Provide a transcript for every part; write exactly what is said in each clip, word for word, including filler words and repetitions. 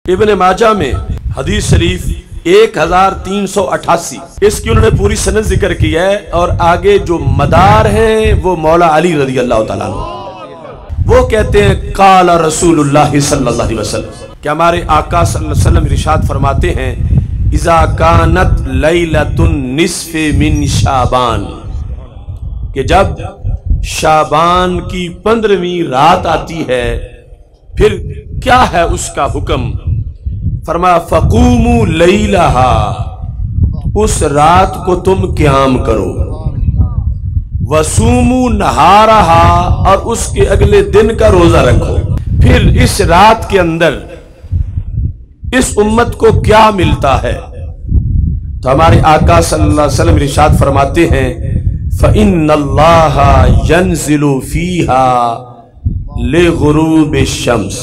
इब्न माजा में हदीस शरीफ एक हजार तीन सौ अठासी, इसकी उन्होंने पूरी सनद जिक्र की है और आगे जो मदार हैं वो मौला अली रज़ी अल्लाह तआला अन्हु। वो कहते हैं काला रसूलुल्लाह सल्लल्लाहु अलैहि वसल्लम, कि हमारे आका सल्लल्लाहु अलैहि वसल्लम इरशाद फरमाते हैं इज़ा कानत लैलतुन निस्फ़े मिन शाबान, कि जब शाबान की पंद्रहवीं रात आती है फिर क्या है उसका हुक्म। फरमाया फकूमू लैलहा, उस रात को तुम क़याम करो, वसूमू नहारहा, और उसके अगले दिन का रोजा रखो। फिर इस रात के अंदर इस उम्मत को क्या मिलता है, तो हमारे आका सल्लल्लाहु अलैहि वसल्लम इरशाद फरमाते हैं फ़इन्नल्लाहा यंज़िलु फ़ीहा लिग़ुरूबि शम्स।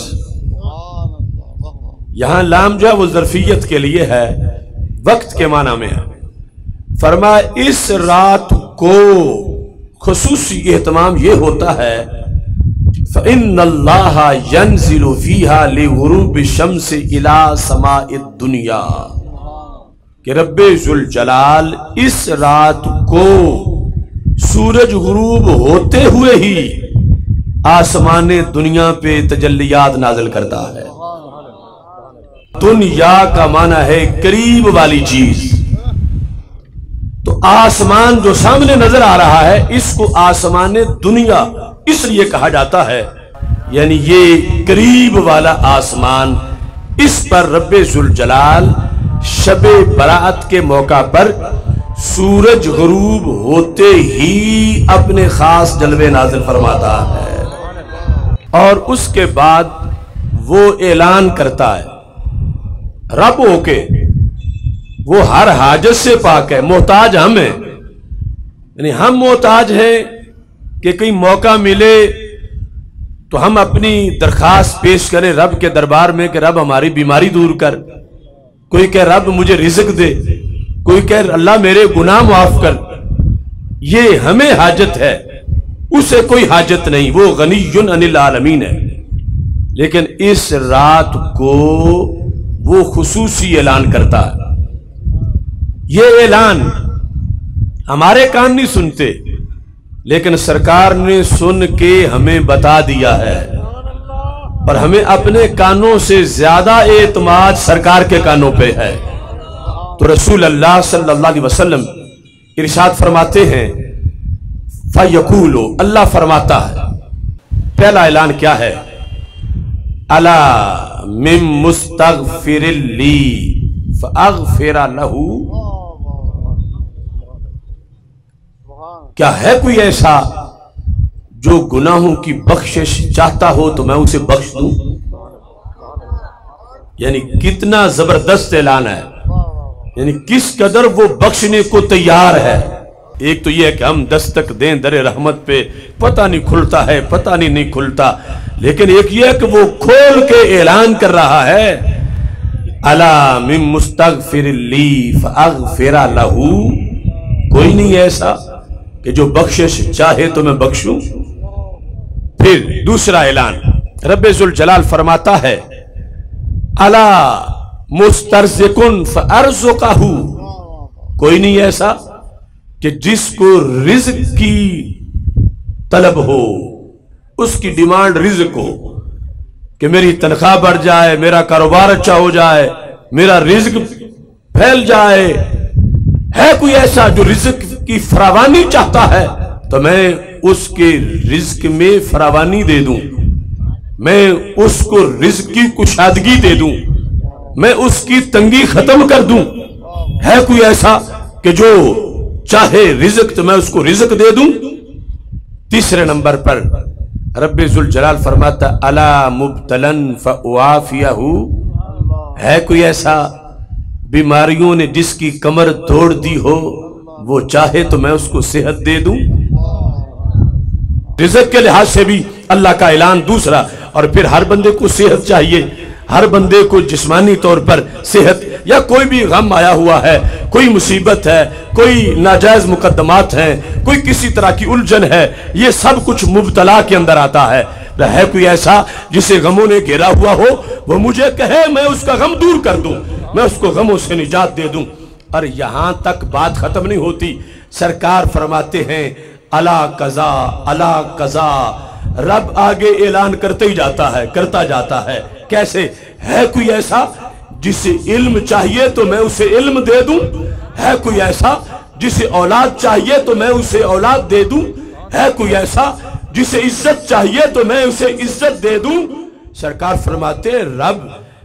यहां लाम जो है वो ज़र्फियत के लिए है, वक्त के माना में है। फरमाया इस रात को खुसूसी एहतमाम ये होता है फ़इन्नल्लाहा यंज़िलु फ़ीहा लिग़ुरूबि शम्स इला समाइद दुनिया, कि रब्बे ज़ुल जलाल इस रात को सूरज गुरूब होते हुए ही आसमाने दुनिया पे तजल्लियात नाज़िल करता है। दुनिया का माना है करीब वाली चीज, तो आसमान जो सामने नजर आ रहा है इसको आसमाने दुनिया इसलिए कहा जाता है, यानी ये करीब वाला आसमान। इस पर रब्बे ज़ुल जलाल शबे बरात के मौका पर सूरज गुरूब होते ही अपने खास जलवे नाज़िल फरमाता है, और उसके बाद वो ऐलान करता है रब होके, वो हर हाजत से पाक है, मोहताज हम हैं, यानी हम मोहताज हैं कि कहीं मौका मिले तो हम अपनी दरखास्त पेश करें रब के दरबार में कि रब हमारी बीमारी दूर कर। कोई कह रब मुझे रिज़्क दे, कोई कह अल्लाह मेरे गुनाह माफ कर। ये हमें हाजत है, उसे कोई हाजत नहीं, वो गनियुन अनिल आलमीन है। लेकिन इस रात को वो खुसूसी ऐलान करता है। ये ऐलान हमारे कान नहीं सुनते, लेकिन सरकार ने सुन के हमें बता दिया है, पर हमें अपने कानों से ज्यादा एतमाद सरकार के कानों पे है। तो रसूल अल्लाह सल्लल्लाहु अलैहि वसल्लम इरशाद फरमाते हैं फयकूलो, अल्लाह फरमाता है, पहला ऐलान क्या है, अला मिन मुस्तगफिरिल ली फअगफिर लहू, क्या है कोई ऐसा जो गुनाहों की बख्शिश चाहता हो तो मैं उसे बख्श दूं। यानी कितना जबरदस्त ऐलान है, यानी किस कदर वो बख्शने को तैयार है। एक तो ये है कि हम दस्तक दें दरे रहमत पे, पता नहीं खुलता है, पता नहीं नहीं खुलता, लेकिन एक ये है कि वो खोल के ऐलान कर रहा है अला मिन मुस्तगफिरिल ली फअगफिर लहू, कोई नहीं ऐसा कि जो बख्शिश चाहे तो मैं बख्शूं। फिर दूसरा ऐलान रब्बे ज़ुल जलाल फरमाता है अला मुस्तरज़िकुन फअरज़ुक़हू, कोई नहीं ऐसा कि जिसको रिज़्क की तलब हो, उसकी डिमांड रिज़्क हो, कि मेरी तनख्वाह बढ़ जाए, मेरा कारोबार अच्छा हो जाए, मेरा रिज़्क फैल जाए। है कोई ऐसा जो रिज़्क की फरावानी चाहता है तो मैं उसके रिज़्क में फरावानी दे दूं, मैं उसको रिज़्क की कुशादगी दे दूं, मैं उसकी तंगी खत्म कर दूं। है कोई ऐसा कि जो चाहे रिज़्क तो मैं उसको रिज़्क दे दूं। तीसरे नंबर पर रब्बे ज़ुल जलाल फरमाता अला मुब्तलन फअआफियहू, है कोई ऐसा बीमारियों ने जिसकी कमर तोड़ दी हो, वो चाहे तो मैं उसको सेहत दे दूं। रिज़्क के लिहाज से भी अल्लाह का ऐलान दूसरा। और फिर हर बंदे को सेहत चाहिए, हर बंदे को जिस्मानी तौर पर सेहत, या कोई भी गम आया हुआ है, कोई मुसीबत है, कोई नाजायज मुकदमात हैं, कोई किसी तरह की उलझन है, ये सब कुछ मुब्तला के अंदर आता है। ہے کوئی ایسا جسے غموں نے گھیرا ہوا ہو، وہ مجھے کہے، میں اس کا غم دور کر دوں، میں اس کو غموں سے نجات دے دوں۔ اور یہاں تک بات ختم نہیں ہوتی، سرکار فرماتے ہیں الا قضا الا قضا، رب آگے اعلان کرتے ہی جاتا ہے، کرتا جاتا ہے۔ کیسے؟ ہے کوئی ایسا جسے علم چاہیے تو میں اسے علم دے دوں، ہے کوئی ایسا جسے اولاد چاہیے تو میں اسے اولاد دے دوں، ہے کوئی ایسا جسے عزت چاہیے تو میں اسے عزت دے دوں۔ سرکار فرماتے رب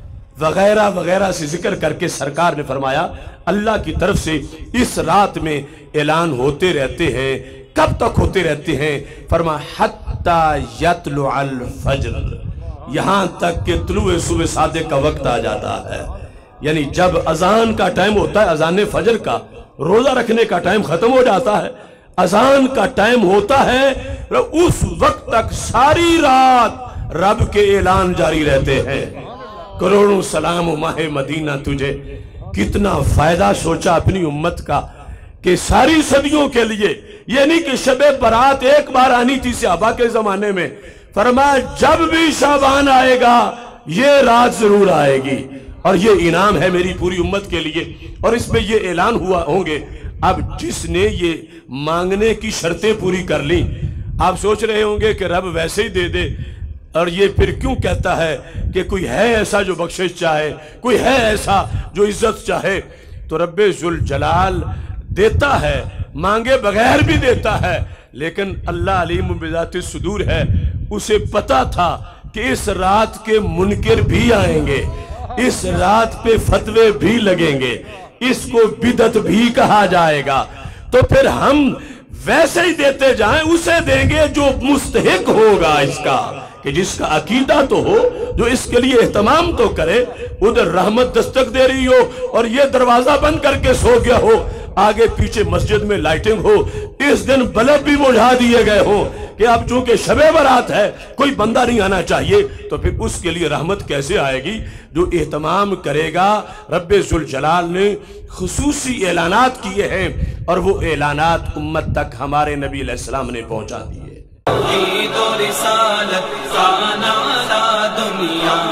وغیرہ وغیرہ سے ذکر کر کے سرکار نے فرمایا اللہ کی طرف سے اس رات میں اعلان ہوتے رہتے ہیں۔ کب تک ہوتے رہتے ہیں؟ فرمایا حتی یطلع الفجر، یہاں تک کہ طلوع صبح صادق کا وقت آ جاتا ہے۔ یعنی جب اذان کا ٹائم ہوتا ہے، اذان فجر کا، روزہ رکھنے کا ٹائم ختم ہو جاتا ہے، اذان کا ٹائم ہوتا ہے، اس وقت تک ساری رات رب کے اعلان جاری رہتے ہیں۔ کروڑوں سلام و ماہ مدینہ تجھے، کتنا فائدہ سوچا اپنی امت کا کہ ساری صدیوں کے لیے، یہ نہیں کہ شب برات ایک بار آنی تھی صحابہ کے زمانے میں، فرمایا جب بھی شعبان آئے گا یہ رات ضرور آئے گی، اور یہ انعام ہے میری پوری امت کے لیے، اور اس میں یہ اعلان ہوا ہوں گے۔ اب جس نے یہ مانگنے کی شرطیں پوری کر لیں، آپ سوچ رہے ہوں گے کہ رب ویسے ہی دے دے، اور یہ پھر کیوں کہتا ہے کہ کوئی ہے ایسا جو بخشش چاہے، کوئی ہے ایسا جو عزت چاہے؟ تو رب ذوالجلال دیتا ہے، مانگے بغیر بھی دیتا ہے، لیکن اللہ علیم بذات الصدور ہے، اسے پتا تھا کہ اس رات کے منکر بھی آئیں گے، اس رات پہ فتوے بھی لگیں گے، اس کو بدعت بھی کہا جائے گا، تو پھر ہم ویسے ہی دیتے جائیں، اسے دیں گے جو مستحق ہوگا اس کا، کہ جس کا عقیدہ تو ہو، جو اس کے لیے اہتمام تو کرے۔ ادھر رحمت دستک دے رہی ہو اور یہ دروازہ بند کر کے سو گیا ہو، آگے پیچھے مسجد میں لائٹنگ ہو، اس دن بلب بھی بجھا دیے گئے ہوں کہ اب چونکہ شب برات ہے کوئی بندہ نہیں آنا چاہیے، تو پھر اس کے لیے رحمت کیسے آئے گی؟ جو اہتمام کرے گا۔ رب ذوالجلال نے خصوصی اعلانات کیے ہیں، اور وہ اعلانات امت تک ہمارے نبی علیہ السلام نے پہنچا دیے۔ توحید و رسالت کا نعرہ دنیا